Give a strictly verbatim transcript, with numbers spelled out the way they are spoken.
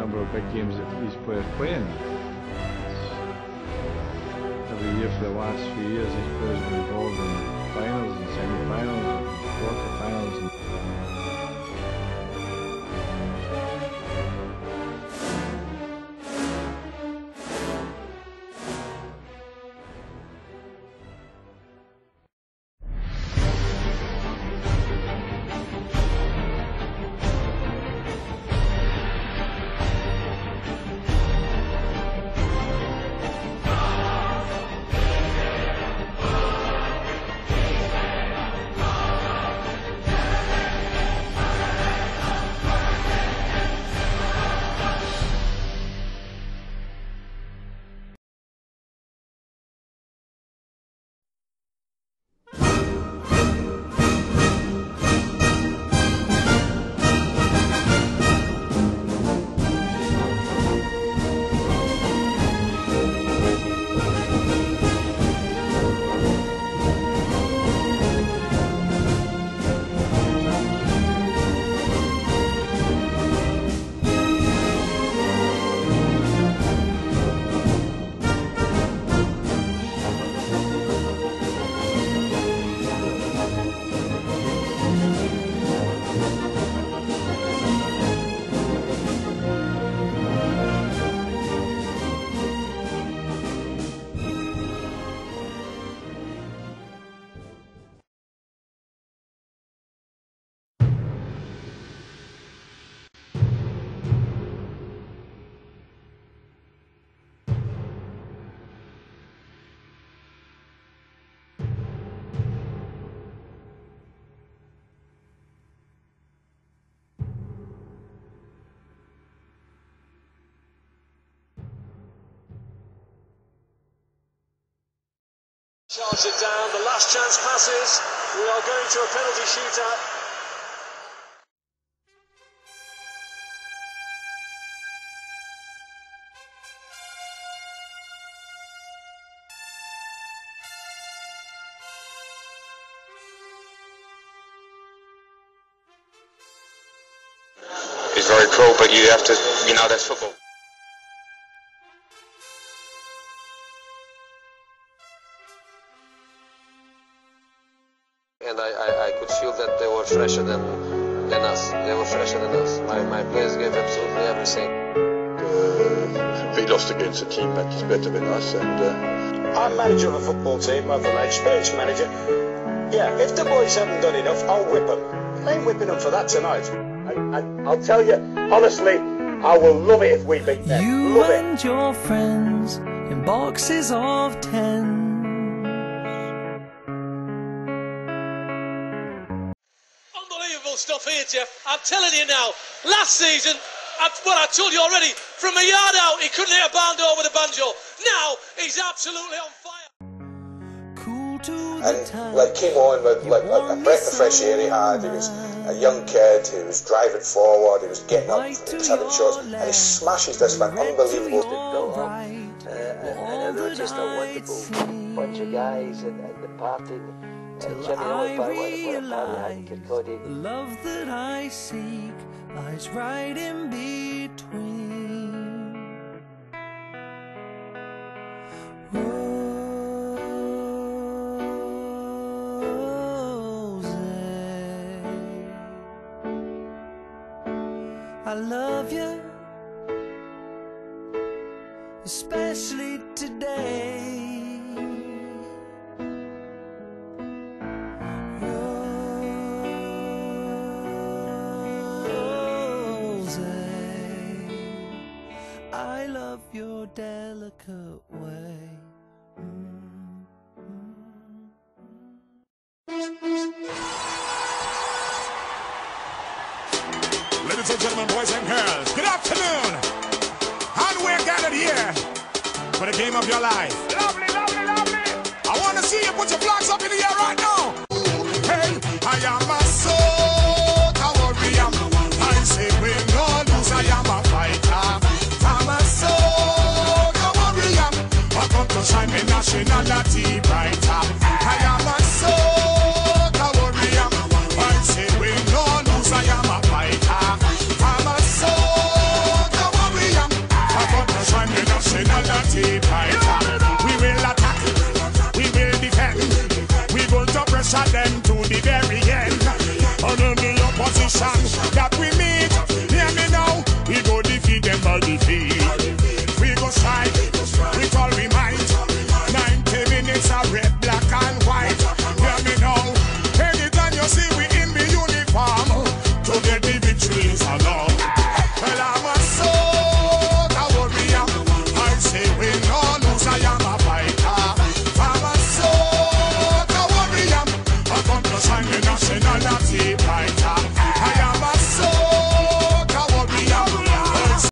number of big games that these players play in. Every year for the last few years, these players have been involved in finals and semi-finals and quarter-finals. And charge it down, the last chance passes, we are going to a penalty shootout. It's very cruel, but you have to, you know, that's football. And I, I, I could feel that they were fresher than than us. They were fresher than us. My, my players gave absolutely everything. Uh, we lost against a team that is better than us. And uh... I'm manager of a football team, I'm an experienced manager. Yeah, if the boys haven't done enough, I'll whip them. I ain't whipping them for that tonight. And, and I'll tell you, honestly, I will love it if we beat them. You love and it. your friends in boxes of ten. Stuff here, Jeff. I'm telling you now, last season, I, well, I told you already, from a yard out, he couldn't hit a bando with a banjo. Now, he's absolutely on fire. Cool to and like came on with like a, a breath of fresh air he had. He was a young kid, he was driving forward, he was getting up, he was having shots, and he smashes this man, unbelievable. Built up, uh, and, and they were just a wonderful bunch of guys, and, and the party. Till I realize the love that I seek lies right in between. Rose, I love you, especially today. I love your delicate way. Mm-hmm. Ladies and gentlemen, boys and girls, good afternoon. And we're gathered here for the game of your life. Lovely, lovely, lovely. I want to see you put your flags up in the air right now. Hey, I am a Soca warrior. I say bring no lose, I am a fighter. I'm a Soca warrior. I come to shine my nationality brighter. I am a Soca warrior. I say bring no lose, I am a fighter. I'm a Soca warrior. or defeat.